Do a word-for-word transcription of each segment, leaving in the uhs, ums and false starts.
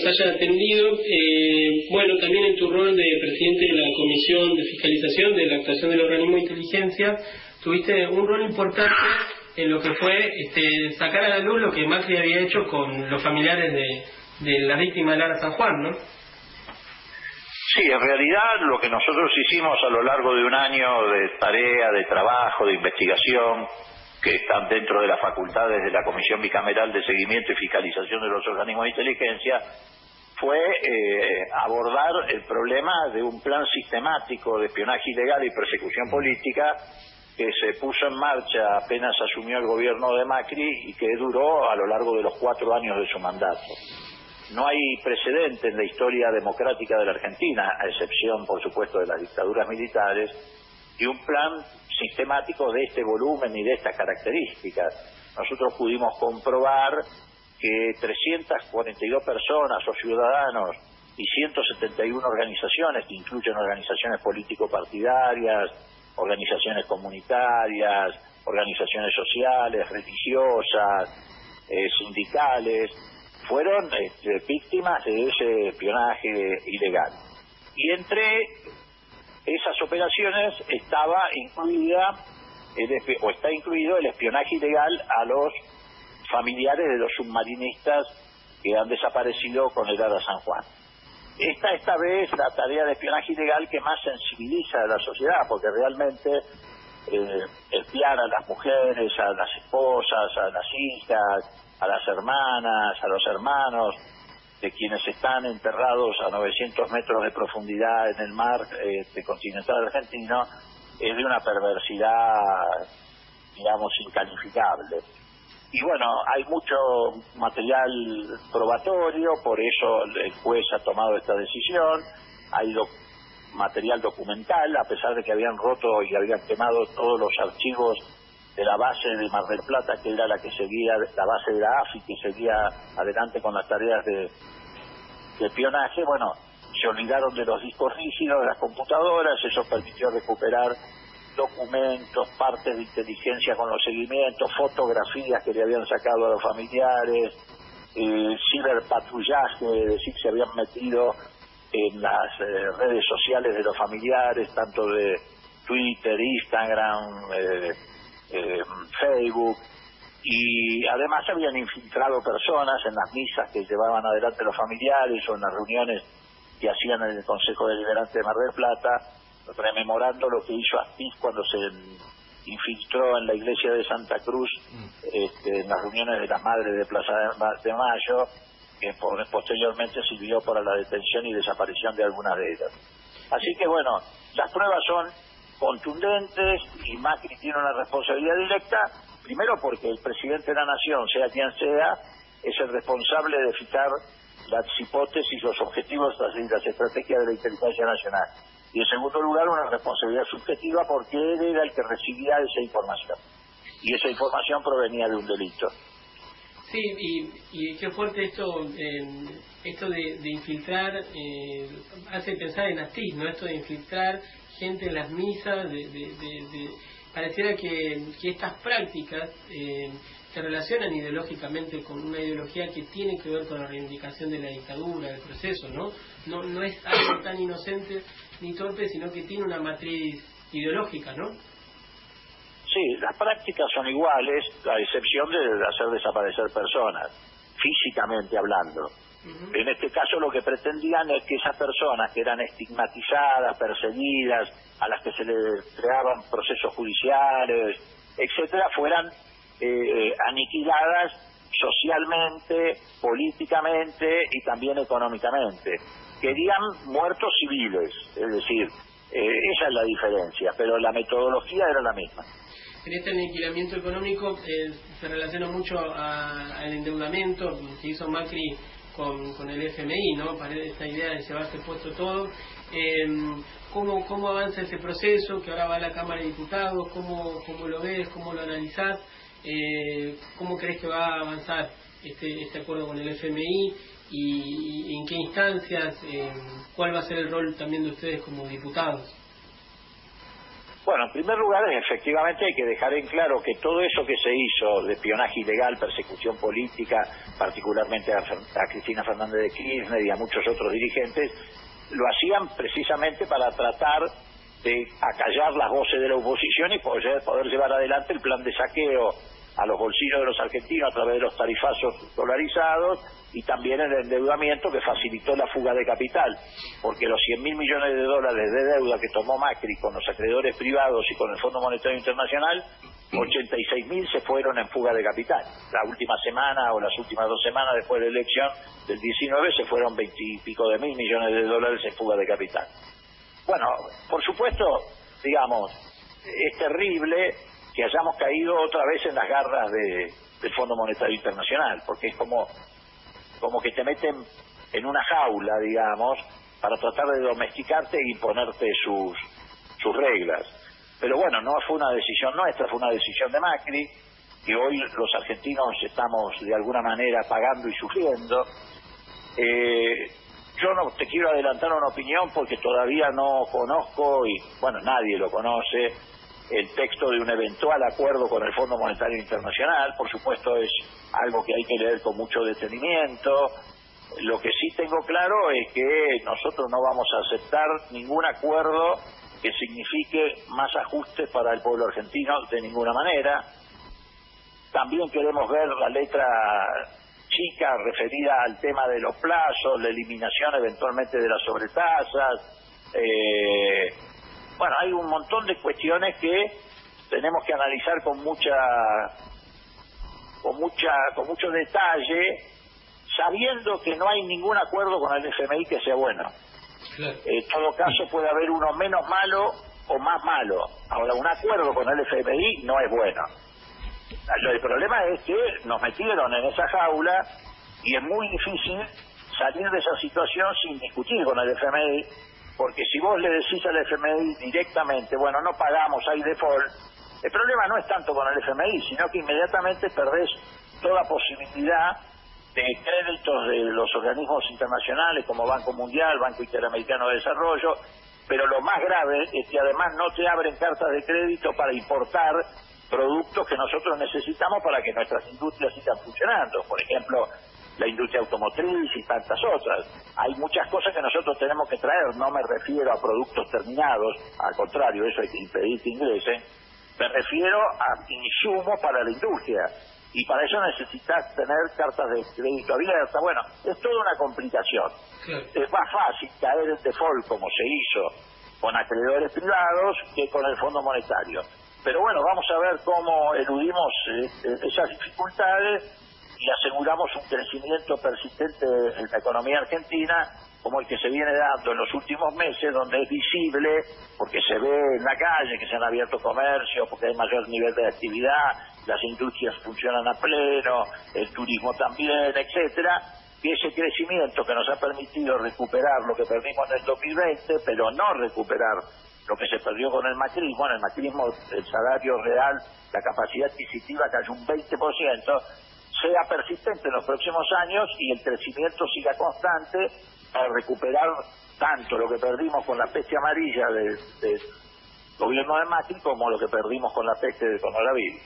nos haya atendido. Eh, bueno, también en tu rol de presidente de la Comisión de Fiscalización de la Actuación del Organismo de Inteligencia, tuviste un rol importante en lo que fue este, sacar a la luz lo que Macri había hecho con los familiares de, de la víctima de Lara San Juan, ¿no? Sí, en realidad lo que nosotros hicimos a lo largo de un año de tarea, de trabajo, de investigación, que están dentro de las facultades de la Comisión Bicameral de Seguimiento y Fiscalización de los Organismos de Inteligencia, fue eh, abordar el problema de un plan sistemático de espionaje ilegal y persecución política que se puso en marcha apenas asumió el gobierno de Macri y que duró a lo largo de los cuatro años de su mandato. No hay precedente en la historia democrática de la Argentina, a excepción, por supuesto, de las dictaduras militares, y un plan sistemático de este volumen y de estas características. Nosotros pudimos comprobar que trescientas cuarenta y dos personas o ciudadanos y ciento setenta y una organizaciones, que incluyen organizaciones político-partidarias, organizaciones comunitarias, organizaciones sociales, religiosas, eh, sindicales, fueron este, víctimas de ese espionaje ilegal. Y entre esas operaciones estaba incluida el, o está incluido el espionaje ilegal a los familiares de los submarinistas que han desaparecido con el Lara San Juan. Esta esta vez la tarea de espionaje ilegal que más sensibiliza a la sociedad, porque realmente eh, espiar a las mujeres, a las esposas, a las hijas, a las hermanas, a los hermanos de quienes están enterrados a novecientos metros de profundidad en el mar este, continental argentino, es de una perversidad, digamos, incalificable. Y bueno, hay mucho material probatorio, por eso el juez ha tomado esta decisión. Hay doc material documental, a pesar de que habían roto y habían quemado todos los archivos de la base de Mar del Plata, que era la que seguía, la base de la A F I, que seguía adelante con las tareas de, de espionaje. Bueno, se olvidaron de los discos rígidos, de las computadoras, eso permitió recuperar documentos, partes de inteligencia con los seguimientos, fotografías que le habían sacado a los familiares, eh, ciberpatrullaje, es decir, se habían metido en las eh, redes sociales de los familiares, tanto de Twitter, Instagram, eh, eh, Facebook, y además habían infiltrado personas en las misas que llevaban adelante los familiares o en las reuniones que hacían en el Consejo Deliberante de Mar del Plata, rememorando lo que hizo Astiz cuando se infiltró en la iglesia de Santa Cruz este, en las reuniones de las madres de Plaza de Mayo, que posteriormente sirvió para la detención y desaparición de algunas de ellas. Así que bueno, las pruebas son contundentes y Macri tiene una responsabilidad directa, primero porque el presidente de la Nación, sea quien sea, es el responsable de fijar las hipótesis, los objetivos y las estrategias de la inteligencia nacional. Y en segundo lugar, una responsabilidad subjetiva porque él era el que recibía esa información. Y esa información provenía de un delito. Sí, y, y qué fuerte esto eh, esto de, de infiltrar, eh, hace pensar en Astiz, ¿no? Esto de infiltrar gente en las misas, de, de, de, de pareciera que, que estas prácticas eh, se relacionan ideológicamente con una ideología que tiene que ver con la reivindicación de la dictadura, del proceso, ¿no? No, no es algo tan inocente ni torpe, sino que tiene una matriz ideológica, ¿no? Sí, las prácticas son iguales, a excepción de hacer desaparecer personas, físicamente hablando. Uh-huh. En este caso lo que pretendían es que esas personas que eran estigmatizadas, perseguidas, a las que se les creaban procesos judiciales, etcétera, fueran eh, aniquiladas socialmente, políticamente y también económicamente. Querían muertos civiles, es decir, eh, esa es la diferencia, pero la metodología era la misma. En este aniquilamiento económico eh, se relaciona mucho a, al endeudamiento que hizo Macri con, con el F M I, ¿no? Para esta idea de llevarse puesto todo. Eh, ¿cómo, ¿Cómo avanza ese proceso que ahora va a la Cámara de Diputados? ¿Cómo, cómo lo ves? ¿Cómo lo analizás? Eh, ¿Cómo crees que va a avanzar este, este acuerdo con el F M I? ¿Y, y en qué instancias? Eh, ¿Cuál va a ser el rol también de ustedes como diputados? Bueno, en primer lugar, efectivamente hay que dejar en claro que todo eso que se hizo de espionaje ilegal, persecución política, particularmente a, a Cristina Fernández de Kirchner y a muchos otros dirigentes, lo hacían precisamente para tratar de acallar las voces de la oposición y poder, poder llevar adelante el plan de saqueo a los bolsillos de los argentinos a través de los tarifazos dolarizados y también el endeudamiento que facilitó la fuga de capital, porque los cien mil millones de dólares de deuda que tomó Macri con los acreedores privados y con el Fondo Monetario Internacional, ochenta y seis mil se fueron en fuga de capital. La última semana o las últimas dos semanas después de la elección del diecinueve se fueron veinte y pico de mil millones de dólares en fuga de capital. Bueno, por supuesto, digamos, es terrible que hayamos caído otra vez en las garras de, del Fondo Monetario Internacional, porque es como, como que te meten en una jaula, digamos, para tratar de domesticarte e imponerte sus, sus reglas. Pero bueno, no fue una decisión nuestra, fue una decisión de Macri, que hoy los argentinos estamos de alguna manera pagando y sufriendo. Eh, yo no te quiero adelantar una opinión porque todavía no conozco, y bueno, nadie lo conoce, el texto de un eventual acuerdo con el Fondo Monetario Internacional. Por supuesto es algo que hay que leer con mucho detenimiento. Lo que sí tengo claro es que nosotros no vamos a aceptar ningún acuerdo que signifique más ajustes para el pueblo argentino de ninguna manera. También queremos ver la letra chica referida al tema de los plazos, la eliminación eventualmente de las sobretasas. Eh, bueno, hay un montón de cuestiones que tenemos que analizar con mucha, con mucha, con mucho detalle, sabiendo que no hay ningún acuerdo con el F M I que sea bueno. Claro. En todo caso puede haber uno menos malo o más malo. Ahora, un acuerdo con el F M I no es bueno. El problema es que nos metieron en esa jaula y es muy difícil salir de esa situación sin discutir con el F M I, porque si vos le decís al F M I directamente, bueno, no pagamos, hay default, el problema no es tanto con el F M I, sino que inmediatamente perdés toda posibilidad de créditos de los organismos internacionales como Banco Mundial, Banco Interamericano de Desarrollo, pero lo más grave es que además no te abren cartas de crédito para importar productos que nosotros necesitamos para que nuestras industrias sigan funcionando. Por ejemplo, la industria automotriz y tantas otras. Hay muchas cosas que nosotros tenemos que traer, no me refiero a productos terminados, al contrario, eso hay que impedir que ingresen, me refiero a insumos para la industria, y para eso necesitas tener cartas de crédito abiertas. Bueno, es toda una complicación. Sí. Es más fácil caer en default, como se hizo con acreedores privados, que con el Fondo Monetario. Pero bueno, vamos a ver cómo eludimos eh, esas dificultades y aseguramos un crecimiento persistente en la economía argentina, como el que se viene dando en los últimos meses, donde es visible, porque se ve en la calle que se han abierto comercios, porque hay mayor nivel de actividad, las industrias funcionan a pleno, el turismo también, etcétera, y ese crecimiento que nos ha permitido recuperar lo que perdimos en el dos mil veinte, pero no recuperar lo que se perdió con el macrismo. En el macrismo el salario real, la capacidad adquisitiva cayó un veinte por ciento, sea persistente en los próximos años y el crecimiento siga constante para recuperar tanto lo que perdimos con la peste amarilla del, del gobierno de Macri como lo que perdimos con la peste del coronavirus.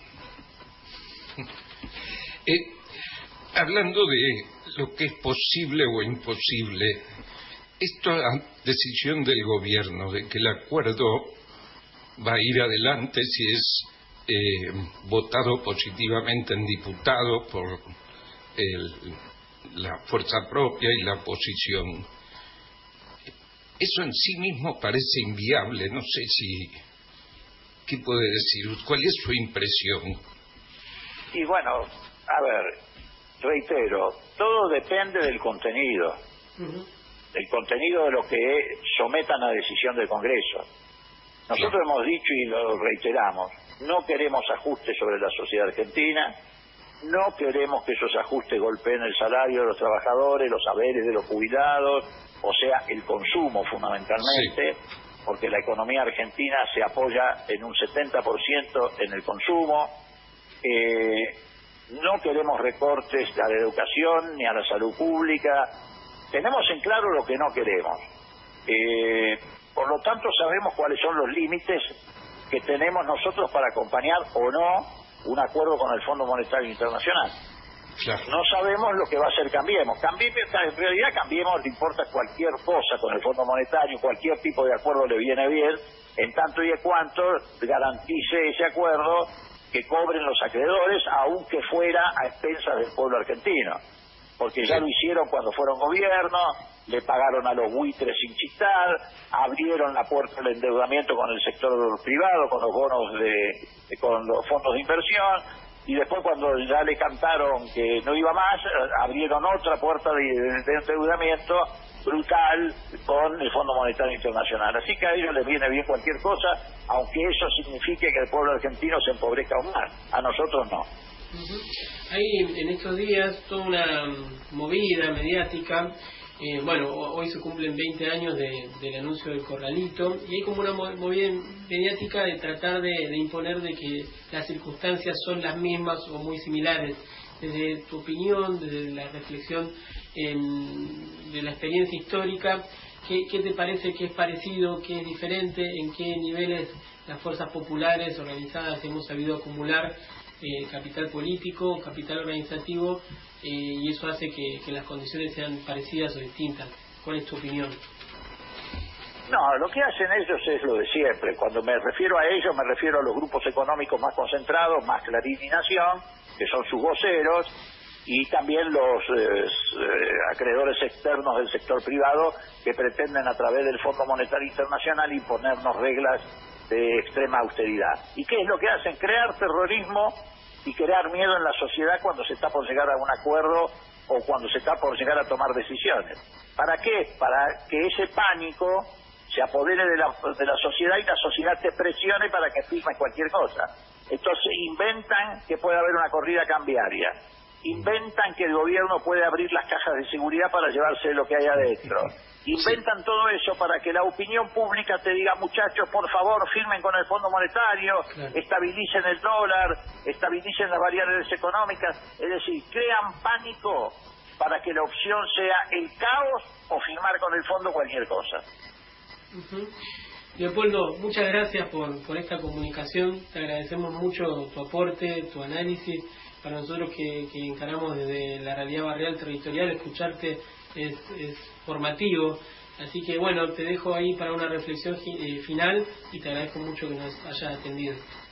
Eh, hablando de lo que es posible o imposible, esta decisión del gobierno de que el acuerdo va a ir adelante si es eh, votado positivamente en diputados por el, la fuerza propia y la oposición, eso en sí mismo parece inviable. No sé si, ¿qué puede decir? ¿Cuál es su impresión? Y bueno, a ver, reitero, todo depende del contenido. Uh-huh. El contenido de lo que sometan a decisión del Congreso. Nosotros sí. hemos dicho y lo reiteramos, no queremos ajustes sobre la sociedad argentina, no queremos que esos ajustes golpeen el salario de los trabajadores, los saberes de los jubilados, o sea, el consumo fundamentalmente, sí. porque la economía argentina se apoya en un setenta por ciento en el consumo. Eh, no queremos recortes a la educación ni a la salud pública. Tenemos en claro lo que no queremos. Eh, por lo tanto, sabemos cuáles son los límites que tenemos nosotros para acompañar o no un acuerdo con el Fondo Monetario Internacional. Claro. No sabemos lo que va a ser Cambiemos. Cambiemos, en realidad Cambiemos le importa cualquier cosa con el Fondo Monetario, cualquier tipo de acuerdo le viene bien, en tanto y en cuanto garantice ese acuerdo que cobren los acreedores, aunque fuera a expensas del pueblo argentino. Porque ya lo hicieron cuando fueron gobierno, le pagaron a los buitres sin chistar, abrieron la puerta del endeudamiento con el sector privado, con los bonos de, de con los fondos de inversión, y después cuando ya le cantaron que no iba más, abrieron otra puerta de, de endeudamiento brutal con el Fondo Monetario Internacional. Así que a ellos les viene bien cualquier cosa, aunque eso signifique que el pueblo argentino se empobrezca aún más. A nosotros no. Uh-huh. Hay en estos días toda una movida mediática. Eh, bueno, hoy se cumplen veinte años de, del anuncio del Corralito, y hay como una movida mediática de tratar de, de imponer de que las circunstancias son las mismas o muy similares. Desde tu opinión, desde la reflexión eh, de la experiencia histórica, ¿qué, ¿qué te parece que es parecido, qué es diferente, en qué niveles las fuerzas populares organizadas hemos sabido acumular eh, capital político, capital organizativo, eh, y eso hace que, que las condiciones sean parecidas o distintas? ¿Cuál es tu opinión? No, lo que hacen ellos es lo de siempre. Cuando me refiero a ellos, me refiero a los grupos económicos más concentrados, más Clarín y Nación, que son sus voceros, y también los eh, acreedores externos del sector privado que pretenden a través del Fondo Monetario Internacional imponernos reglas de extrema austeridad. ¿Y qué es lo que hacen? Crear terrorismo y crear miedo en la sociedad cuando se está por llegar a un acuerdo o cuando se está por llegar a tomar decisiones. ¿Para qué? Para que ese pánico se apodere de la, de la sociedad y la sociedad te presione para que firmes cualquier cosa. Entonces inventan que puede haber una corrida cambiaria, inventan que el gobierno puede abrir las cajas de seguridad para llevarse lo que hay adentro, inventan todo eso para que la opinión pública te diga, muchachos, por favor, firmen con el Fondo Monetario, estabilicen el dólar, estabilicen las variables económicas, es decir, crean pánico para que la opción sea el caos o firmar con el fondo cualquier cosa. Uh-huh. Leopoldo, muchas gracias por, por esta comunicación, te agradecemos mucho tu aporte, tu análisis. Para nosotros que, que encaramos desde la realidad barrial territorial, escucharte es, es formativo, así que bueno, te dejo ahí para una reflexión eh, final, y te agradezco mucho que nos hayas atendido.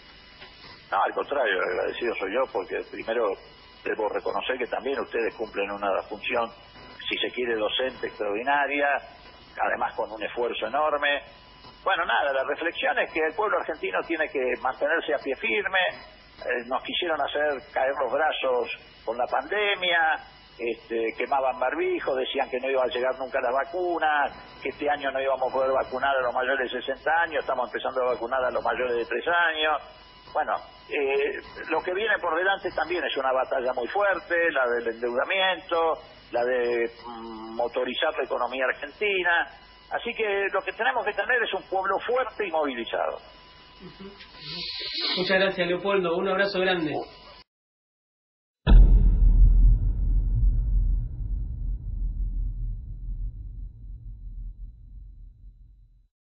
No, al contrario, agradecido soy yo, porque primero debo reconocer que también ustedes cumplen una función, si se quiere, docente extraordinaria, además con un esfuerzo enorme. Bueno, nada, la reflexión es que el pueblo argentino tiene que mantenerse a pie firme. Eh, nos quisieron hacer caer los brazos con la pandemia, este, quemaban barbijos, decían que no iba a llegar nunca las vacunas, que este año no íbamos a poder vacunar a los mayores de sesenta años, estamos empezando a vacunar a los mayores de tres años. Bueno, eh, lo que viene por delante también es una batalla muy fuerte, la del endeudamiento, la de mm, motorizar la economía argentina. Así que lo que tenemos que tener es un pueblo fuerte y movilizado. Muchas gracias, Leopoldo. Un abrazo grande.